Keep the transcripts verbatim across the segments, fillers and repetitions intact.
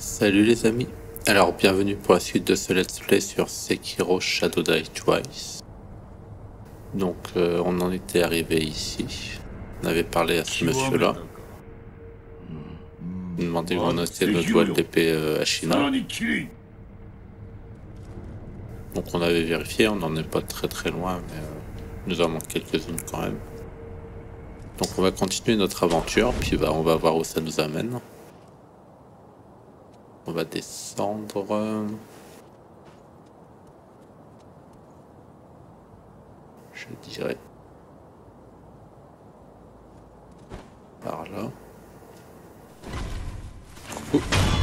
Salut les amis, alors bienvenue pour la suite de ce let's play sur Sekiro Shadow Die Twice. Donc euh, on en était arrivé ici, on avait parlé à ce monsieur là, on demandait où on était notre voile d'épée euh, Ashina. Donc on avait vérifié, on n'en est pas très très loin, mais euh, nous en manque quelques-unes quand même. Donc on va continuer notre aventure, puis bah, on va voir où ça nous amène. On va descendre. Je dirais par là. Ouh.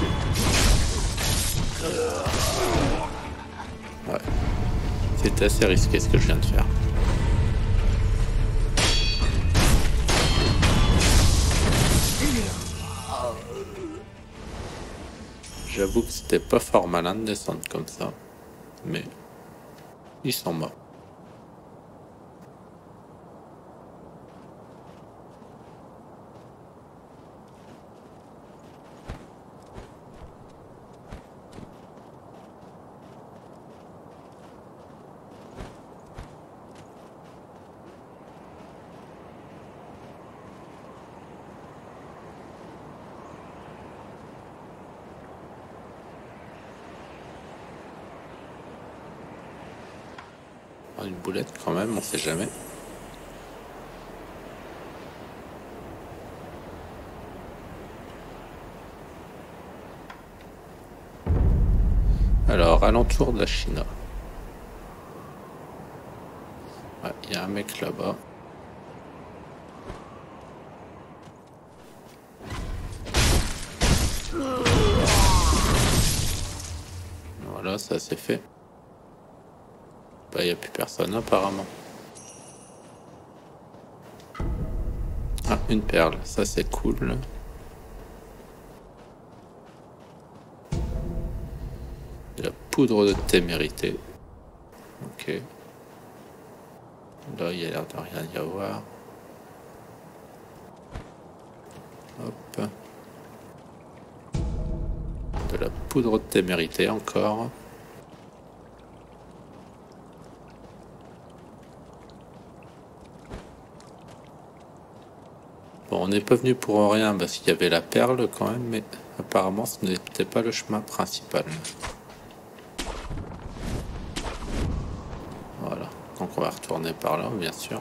Ouais. C'était assez risqué ce que je viens de faire. J'avoue que c'était pas fort malin de descendre comme ça, mais ils sont morts. Une boulette quand même, on sait jamais. Alors, alentour de la Chine. Il ouais, y a un mec là-bas. Voilà, ça c'est fait. Bah, il n'y a plus personne apparemment. Ah, une perle, ça c'est cool. De la poudre de témérité. Ok. Là, il y a l'air de rien y avoir. Hop. De la poudre de témérité encore. Bon, on n'est pas venu pour rien parce qu'il y avait la perle quand même, mais apparemment ce n'était pas le chemin principal. Voilà, donc on va retourner par là, bien sûr.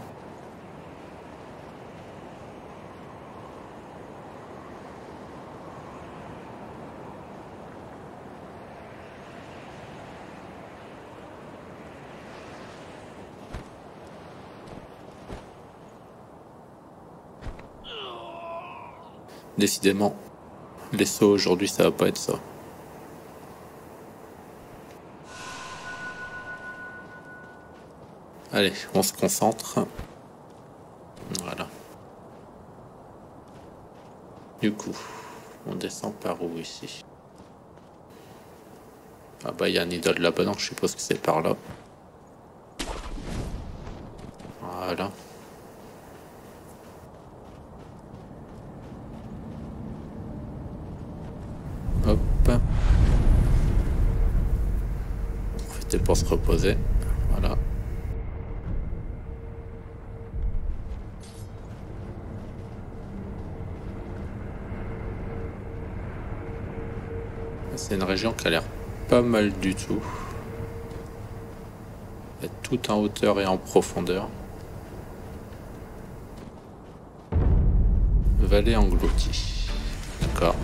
Décidément, les sauts aujourd'hui, ça va pas être ça. Allez, on se concentre. Voilà. Du coup, on descend par où ici? Ah bah il y a un idole là-bas, donc je suppose que c'est par là. Voilà. Hop. Profitez pour se reposer. Voilà. C'est une région qui a l'air pas mal du tout. Elle est tout en hauteur et en profondeur. Vallée engloutie. D'accord.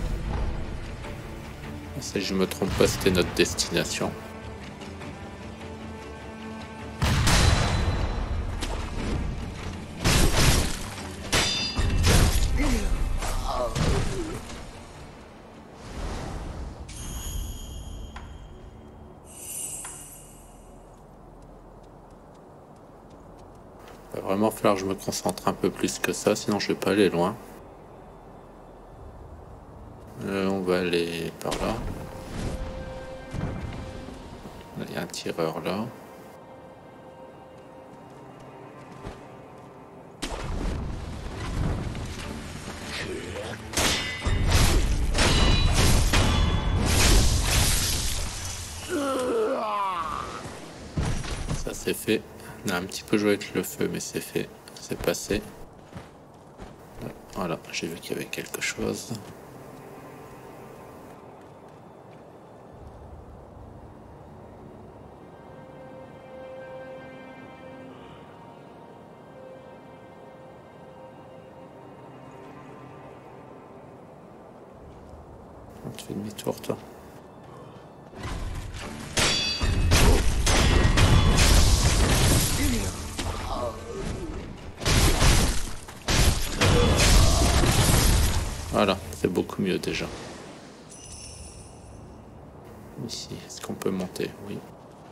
Si je me trompe pas, c'était notre destination. Il va vraiment falloir que je me concentre un peu plus que ça, sinon je vais pas aller loin. Euh, on va aller par là. Il y a un tireur là. c'est fait. On a un petit peu joué avec le feu, mais c'est fait. C'est passé. Voilà, j'ai vu qu'il y avait quelque chose. On te fait demi-tour, toi. Voilà, c'est beaucoup mieux déjà. Ici, est-ce qu'on peut monter? Oui.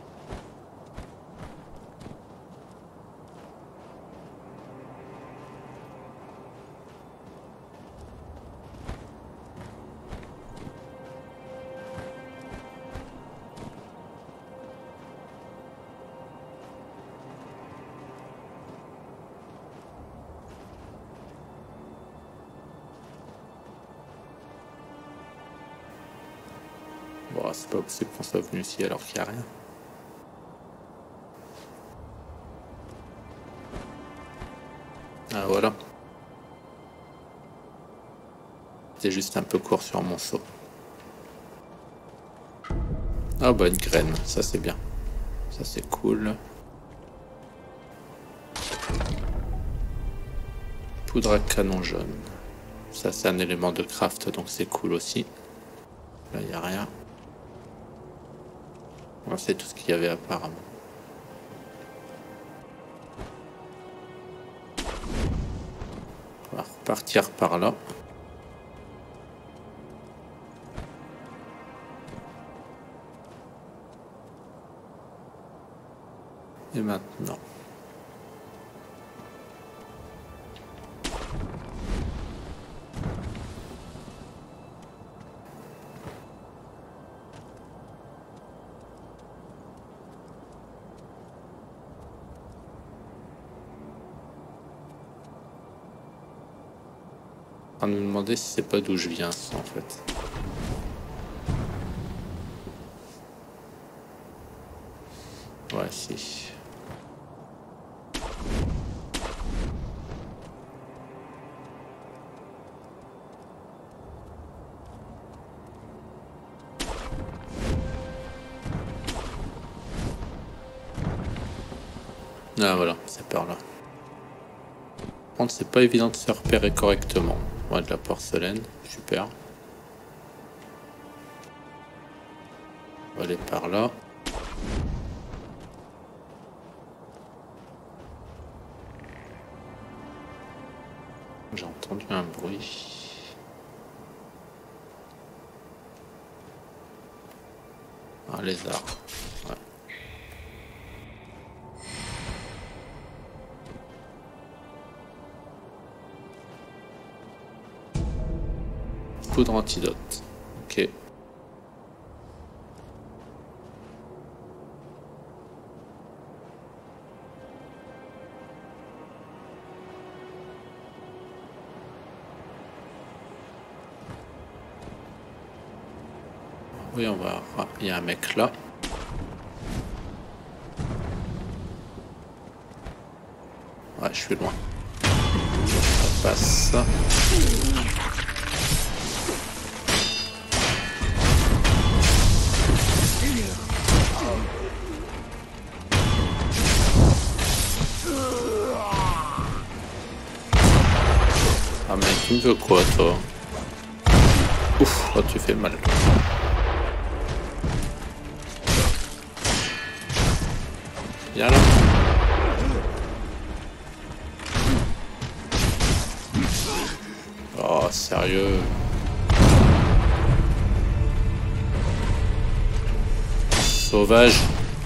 Bon, c'est pas possible qu'on soit venu ici alors qu'il n'y a rien. Ah voilà. C'était juste un peu court sur mon saut. Ah bah une graine, ça c'est bien. Ça c'est cool. Poudre à canon jaune. Ça c'est un élément de craft donc c'est cool aussi. Là il n'y a rien. C'est tout ce qu'il y avait apparemment. On va repartir par là. Et maintenant. À me demander si c'est pas d'où je viens, ça, en fait. Ouais, si. Ah voilà, c'est par là. Par contre, c'est pas évident de se repérer correctement. Ouais, de la porcelaine, super. On va aller par là. J'ai entendu un bruit. Un lézard. Ouais. Poudre antidote. Ok. Oui, on va. Ah, il y a un mec là. Ouais, je suis loin. Ça passe. Ah mais tu me veux quoi toi? Ouf, oh, tu fais mal. Viens là. Oh sérieux. Sauvage.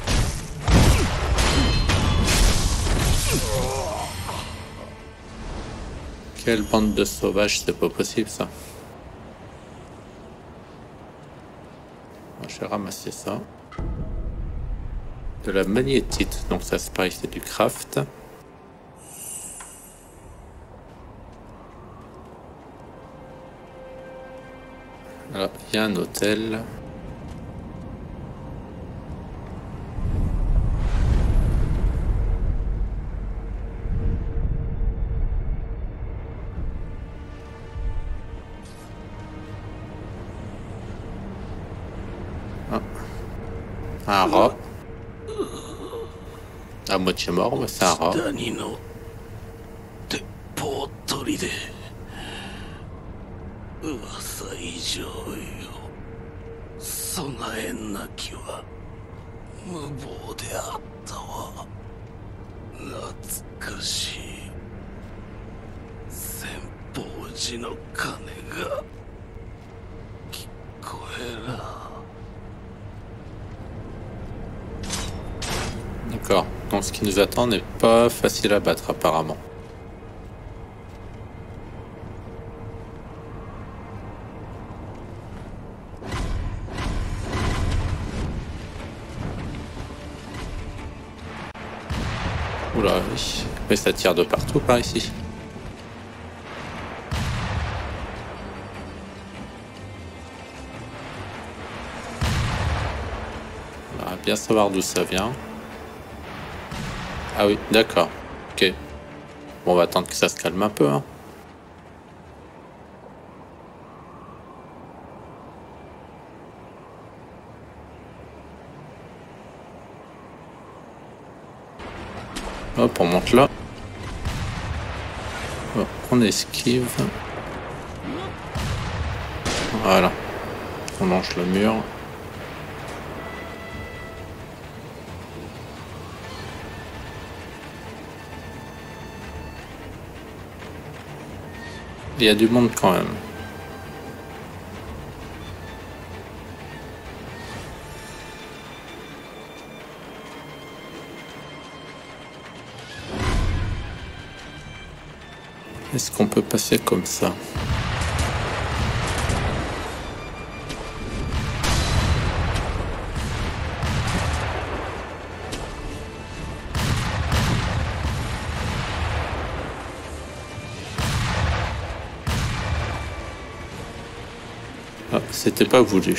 Quelle bande de sauvages, c'est pas possible ça. Je vais ramasser ça. De la magnétite, donc ça c'est pareil, c'est du craft. Alors, il y a un hôtel. Un rat. À moitié mort, mais c'est un rat. D'accord, donc ce qui nous attend n'est pas facile à battre apparemment. Oula, oui. Mais ça tire de partout par ici. On va bien savoir d'où ça vient. Ah oui, d'accord. Ok. Bon, on va attendre que ça se calme un peu. Hein. Hop, on monte là. Hop, on esquive. Voilà. On longe le mur. Il y a du monde quand même. Est-ce qu'on peut passer comme ça? Ah, c'était pas voulu.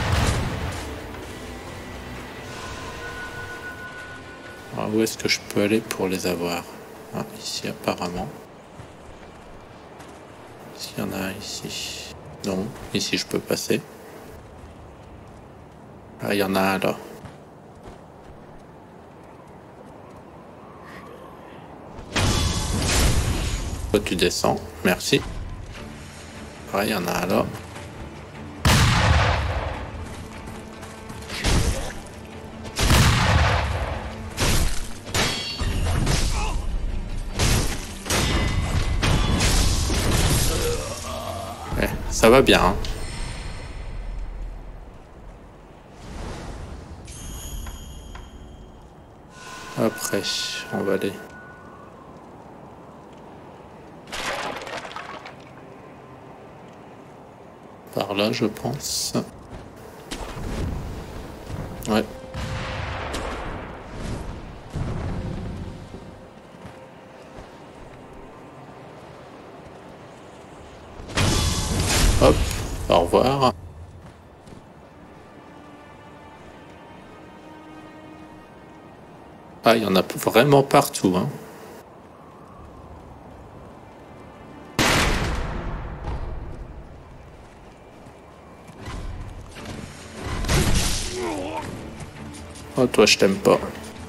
Alors, où est-ce que je peux aller pour les avoir? Ah, ici apparemment. S'il y en a un ici. Non, ici je peux passer. Ah, il y en a un là. Toi tu descends, merci. Ah, il y en a un là. Ça va bien. Hein. Après, on va aller. Par là, je pense. Ouais. Hop, au revoir. Ah, il y en a vraiment partout, hein. Oh, toi, je t'aime pas.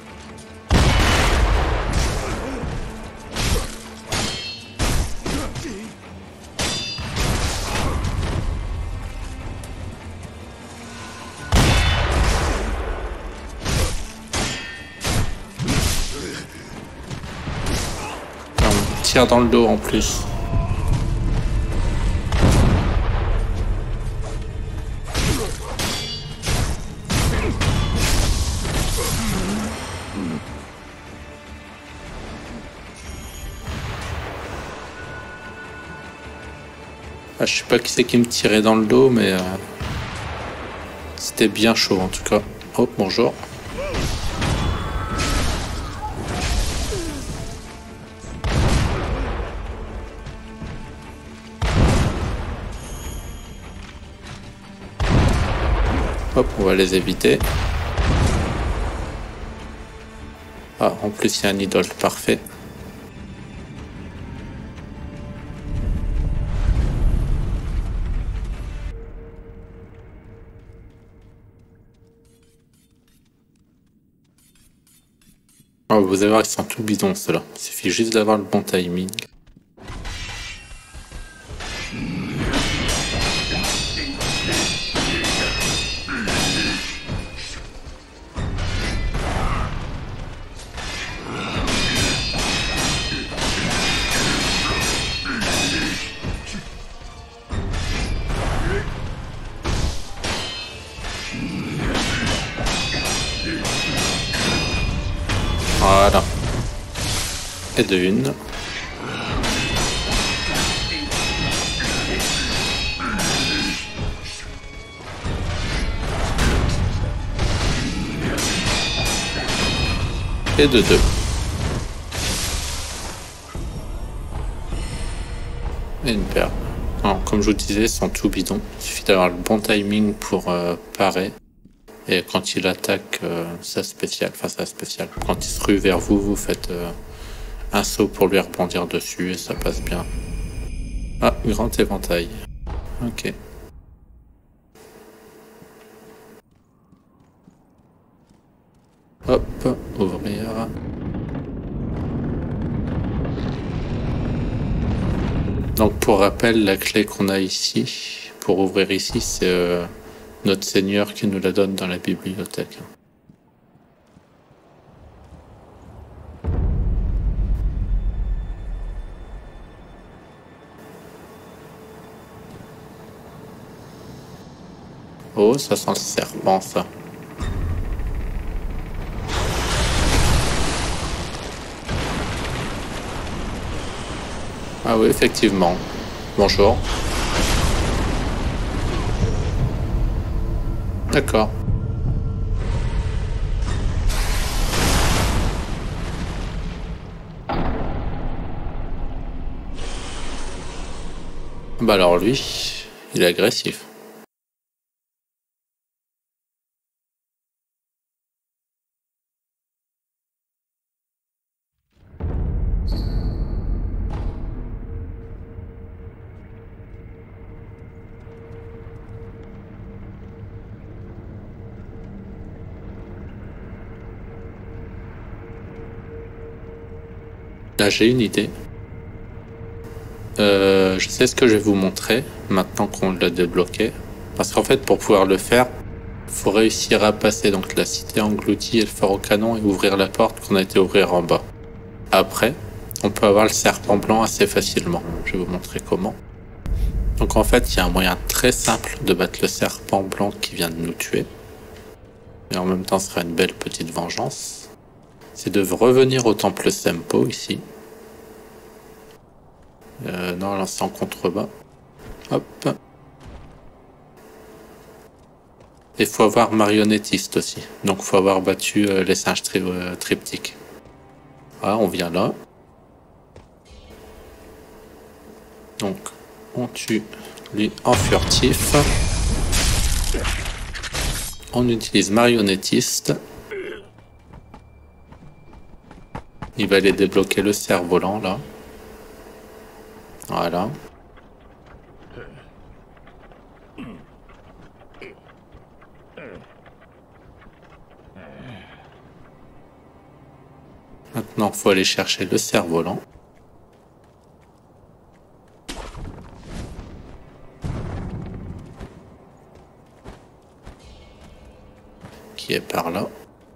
Tire dans le dos en plus. Ah, je sais pas qui c'est qui me tirait dans le dos, mais euh, c'était bien chaud en tout cas. Oh, bonjour. Hop, on va les éviter. Ah, en plus il y a un idole, parfait. Oh, vous allez voir, ils sont tout bidons ceux-là. Il suffit juste d'avoir le bon timing. Voilà. Et de une. Et de deux. Et une paire. Alors, comme je vous disais, ils sont tout bidons. Il suffit d'avoir le bon timing pour euh, parer. Et quand il attaque euh, sa spéciale, enfin sa spéciale, quand il se rue vers vous, vous faites euh, un saut pour lui rebondir dessus et ça passe bien. Ah, grand éventail. Ok. Hop, ouvrir. Donc pour rappel, la clé qu'on a ici, pour ouvrir ici, c'est euh, notre Seigneur qui nous la donne dans la bibliothèque. Oh, ça sent le serpent, ça. Ah oui, effectivement. Bonjour. D'accord. Bah alors lui, il est agressif. Là, j'ai une idée. Euh, je sais ce que je vais vous montrer maintenant qu'on l'a débloqué. Parce qu'en fait, pour pouvoir le faire, il faut réussir à passer donc la cité engloutie et le fort au canon et ouvrir la porte qu'on a été ouvrir en bas. Après, on peut avoir le serpent blanc assez facilement. Je vais vous montrer comment. Donc en fait, il y a un moyen très simple de battre le serpent blanc qui vient de nous tuer. Et en même temps, ce sera une belle petite vengeance. C'est de revenir au temple Sempo ici. Euh, non, là c'est en contrebas. Hop. Et il faut avoir marionnettiste aussi. Donc il faut avoir battu euh, les singes tri euh, triptyques. Voilà, on vient là. Donc on tue lui en furtif. On utilise marionnettiste. Il va aller débloquer le cerf-volant là. Voilà. Maintenant, il faut aller chercher le cerf-volant. Qui est par là.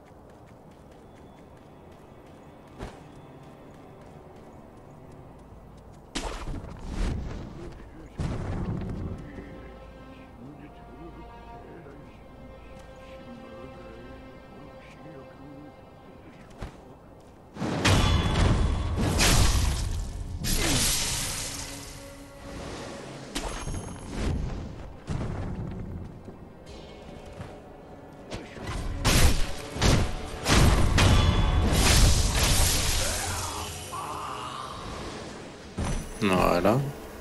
Voilà.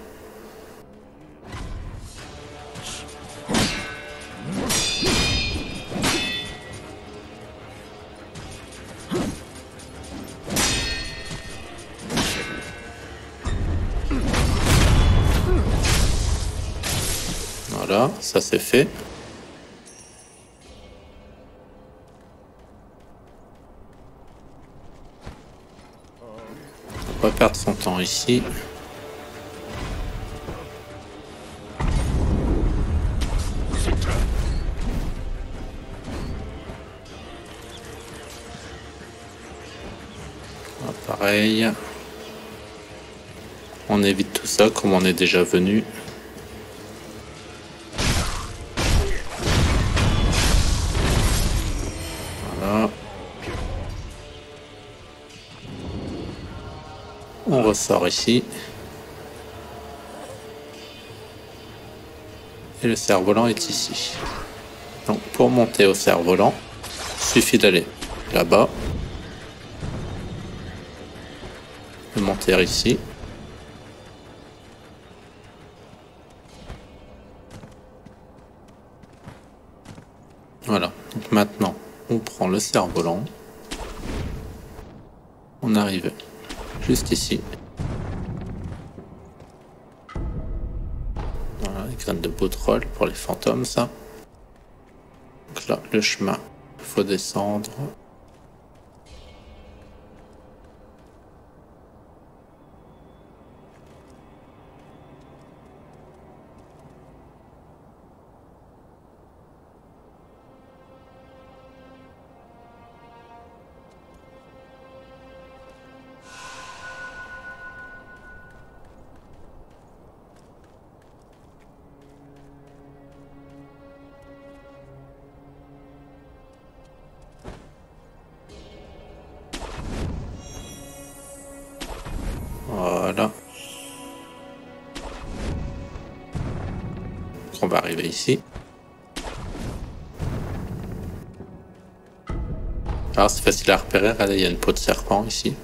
Voilà, ça c'est fait. perdre son temps ici. Ah, pareil. On évite tout ça comme on est déjà venu. Voilà. On ressort ici. Et le cerf-volant est ici. Donc pour monter au cerf-volant, il suffit d'aller là-bas. De monter ici. Voilà. Donc maintenant, on prend le cerf-volant. On arrive juste ici. Voilà, les graines de boutrole pour les fantômes, ça. Donc là, le chemin, il faut descendre. Voilà. On va arriver ici. Alors c'est facile à repérer, regardez, il y a une peau de serpent ici.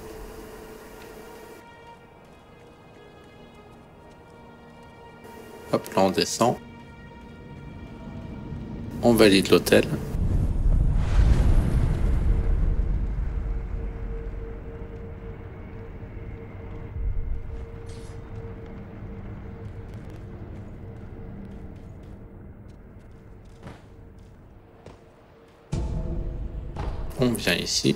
Hop, là on descend. On valide l'hôtel. On vient ici.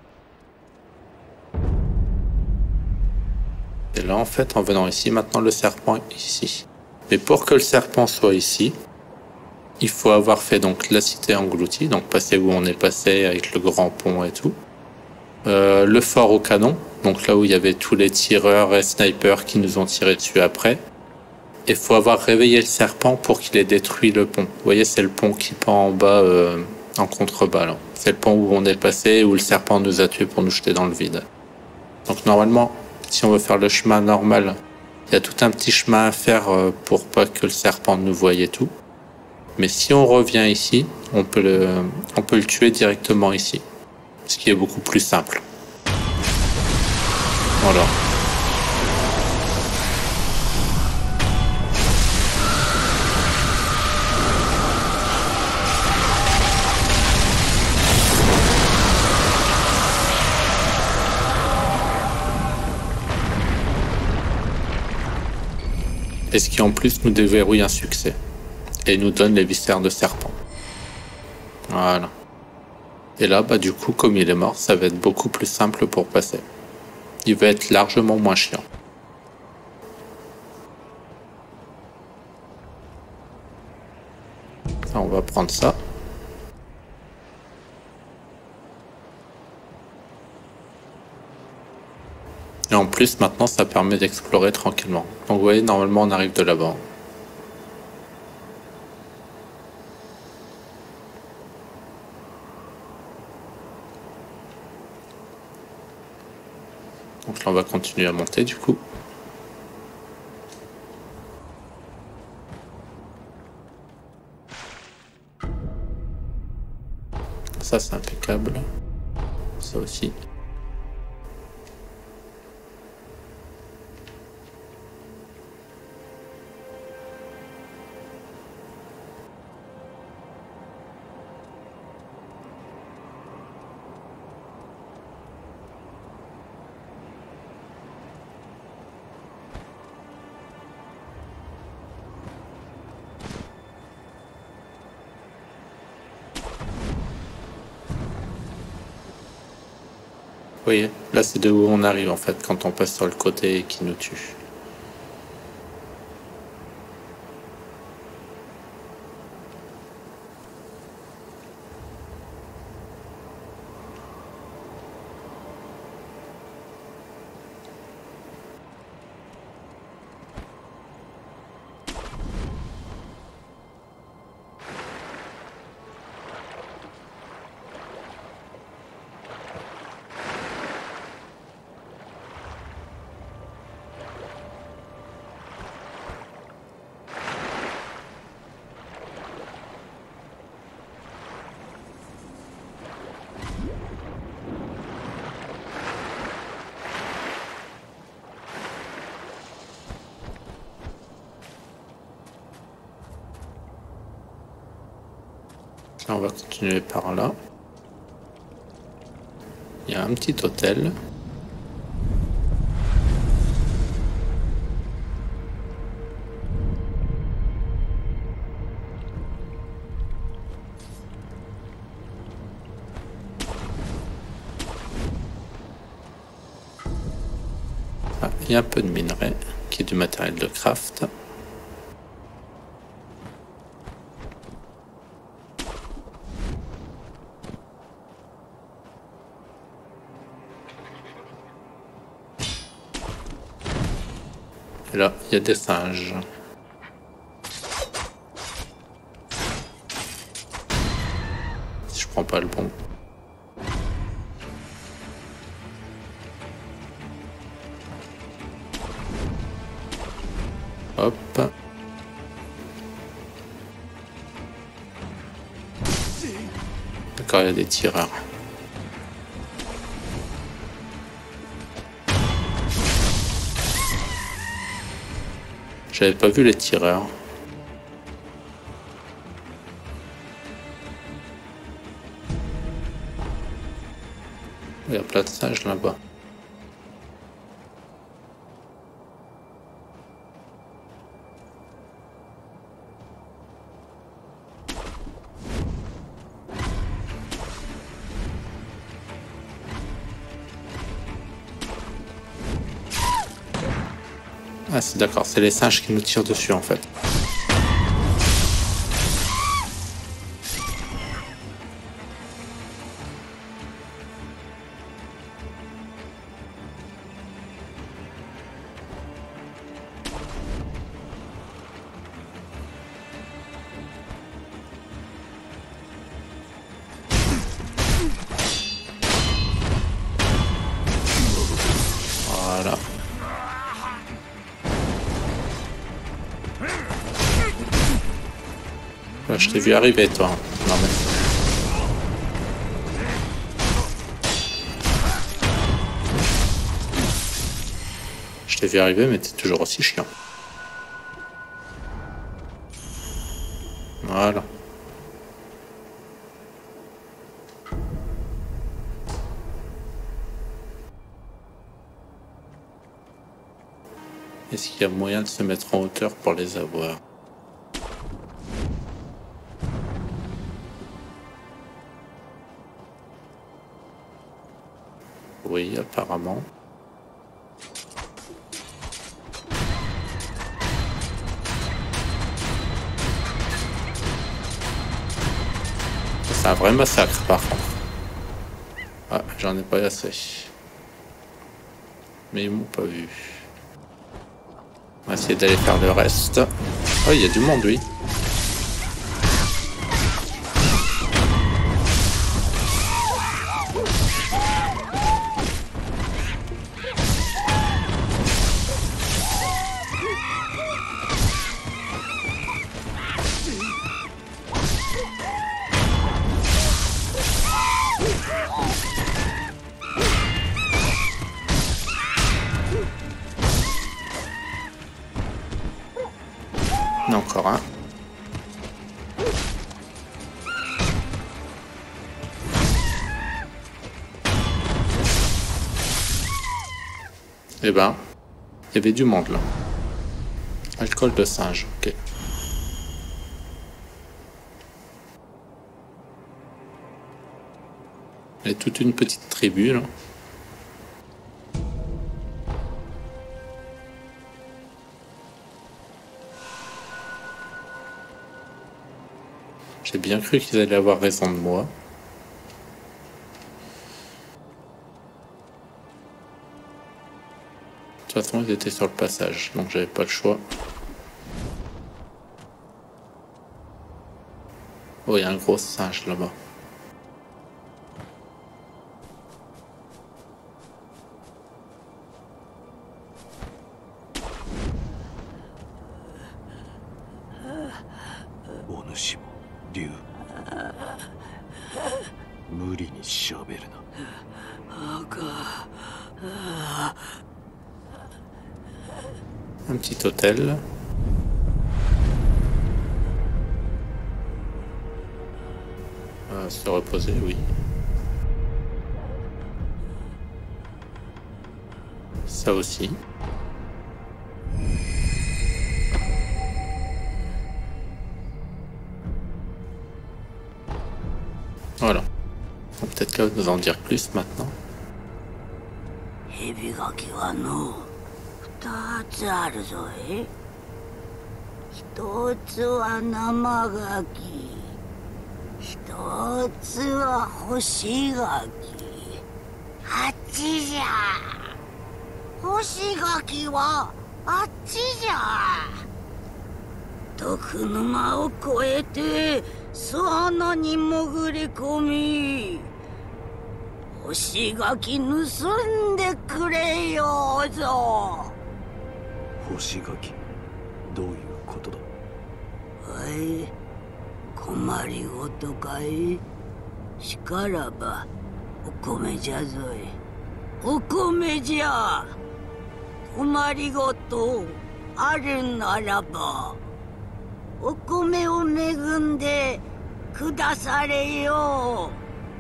Et là, en fait, en venant ici, maintenant le serpent est ici. Mais pour que le serpent soit ici, il faut avoir fait donc la cité engloutie, donc passer où on est passé avec le grand pont et tout. Euh, le fort au canon, donc là où il y avait tous les tireurs et snipers qui nous ont tiré dessus après. Et il faut avoir réveillé le serpent pour qu'il ait détruit le pont. Vous voyez, c'est le pont qui pend en bas euh, en contrebas. C'est le pont où on est passé, où le serpent nous a tués pour nous jeter dans le vide. Donc normalement, si on veut faire le chemin normal, il y a tout un petit chemin à faire euh, pour pas que le serpent nous voie et tout. Mais si on revient ici, on peut le, on peut le tuer directement ici. Ce qui est beaucoup plus simple. Voilà. Et ce qui en plus nous déverrouille un succès. Et nous donne les viscères de serpent. Voilà. Et là, bah du coup, comme il est mort, ça va être beaucoup plus simple pour passer. Il va être largement moins chiant. Ça, on va prendre ça. Et en plus, maintenant, ça permet d'explorer tranquillement. Donc vous voyez, normalement, on arrive de là-bas. Donc là, on va continuer à monter, du coup. Ça, c'est impeccable. Ça aussi. voyez, là c'est de où on arrive en fait quand on passe sur le côté et qui nous tue. On va continuer par là. Il y a un petit hôtel. Ah, il y a un peu de minerai qui est du matériel de craft. Et là, il y a des singes. Si je prends pas le bon. Hop. D'accord, il y a des tireurs. J'avais pas vu les tireurs. Il y a plein de singes là-bas. Ah, c'est d'accord, c'est les singes qui nous tirent dessus en fait. Voilà. Là, je t'ai vu arriver, toi. Non, mais... Je t'ai vu arriver, mais t'es toujours aussi chiant. Voilà. Est-ce qu'il y a moyen de se mettre en hauteur pour les avoir? Oui, apparemment. C'est un vrai massacre par contre. Ah, j'en ai pas assez. Mais ils m'ont pas vu. On va essayer d'aller faire le reste. Oh, il y a du monde, oui. Encore un. Eh ben, il y avait du monde là. Alcool de singe, ok. Il y a toute une petite tribu là. J'ai bien cru qu'ils allaient avoir raison de moi. De toute façon, ils étaient sur le passage, donc j'avais pas le choix. Oh, il y a un gros singe là-bas. Un petit hôtel. Euh, se reposer, oui. Ça aussi. Voilà. Peut-être qu'elle va nous en dire plus maintenant. 二つあるぞい。一つは生ガキ、一つは干しガキ。あっちじゃ。干しガキはあっちじゃ。毒沼を越えて巣穴に潜り込み、干しガキ盗んでくれようぞ。 干し柿、どういうことだ。 はい、困りごとかい。しからばお米じゃぞい。お米じゃ。困りごとあるならばお米を恵んでくだされよ。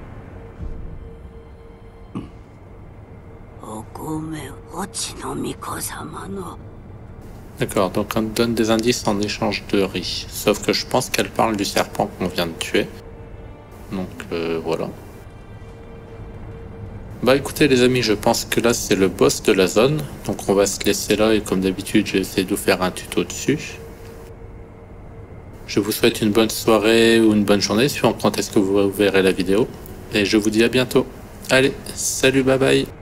お米、おちの巫女様の。 D'accord, donc on donne des indices en échange de riz. Sauf que je pense qu'elle parle du serpent qu'on vient de tuer. Donc euh, voilà. Bah écoutez les amis, je pense que là c'est le boss de la zone. Donc on va se laisser là et comme d'habitude j'ai essayé de vous faire un tuto dessus. Je vous souhaite une bonne soirée ou une bonne journée, suivant quand est-ce que vous verrez la vidéo. Et je vous dis à bientôt. Allez, salut, bye bye.